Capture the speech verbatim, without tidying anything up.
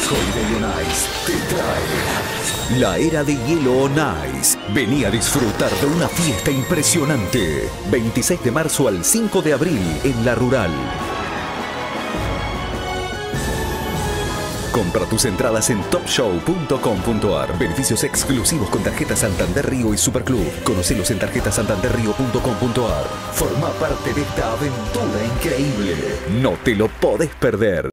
Holiday on Ice te trae la era de hielo on Ice. Vení a disfrutar de una fiesta impresionante. veintiséis de marzo al cinco de abril en La Rural. Compra tus entradas en top show punto com punto ar. Beneficios exclusivos con tarjeta Santander Río y Superclub. Conocelos en tarjeta santander río punto com punto ar. Forma parte de esta aventura increíble. No te lo podés perder.